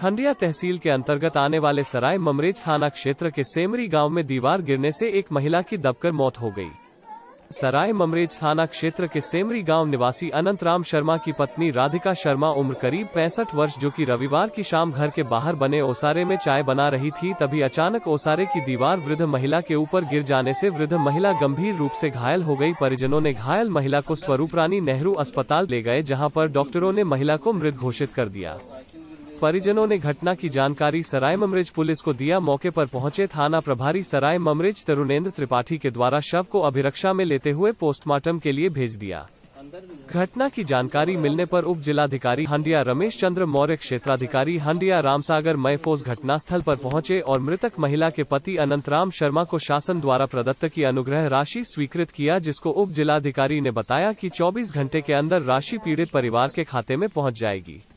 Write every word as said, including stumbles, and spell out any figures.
हंडिया तहसील के अंतर्गत आने वाले सराय ममरेज थाना क्षेत्र के सेमरी गांव में दीवार गिरने से एक महिला की दबकर मौत हो गई। सराय ममरेज थाना क्षेत्र के सेमरी गांव निवासी अनंत राम शर्मा की पत्नी राधिका शर्मा उम्र करीब पैंसठ वर्ष, जो कि रविवार की शाम घर के बाहर बने ओसारे में चाय बना रही थी, तभी अचानक ओसारे की दीवार वृद्ध महिला के ऊपर गिर जाने से वृद्ध महिला गंभीर रूप से घायल हो गई। परिजनों ने घायल महिला को स्वरूपरानी नेहरू अस्पताल ले गए, जहाँ पर डॉक्टरों ने महिला को मृत घोषित कर दिया। परिजनों ने घटना की जानकारी सराय ममरेज पुलिस को दिया। मौके पर पहुंचे थाना प्रभारी सराय ममरेज तरुणेंद्र त्रिपाठी के द्वारा शव को अभिरक्षा में लेते हुए पोस्टमार्टम के लिए भेज दिया। घटना की जानकारी मिलने पर उप जिलाधिकारी हंडिया रमेश चंद्र मौर्य, क्षेत्राधिकारी हंडिया रामसागर महफूज घटनास्थल पर पहुंचे और मृतक महिला के पति अनंत राम शर्मा को शासन द्वारा प्रदत्त की अनुग्रह राशि स्वीकृत किया, जिसको उप जिलाधिकारी ने बताया कि चौबीस घंटे के अंदर राशि पीड़ित परिवार के खाते में पहुंच जाएगी।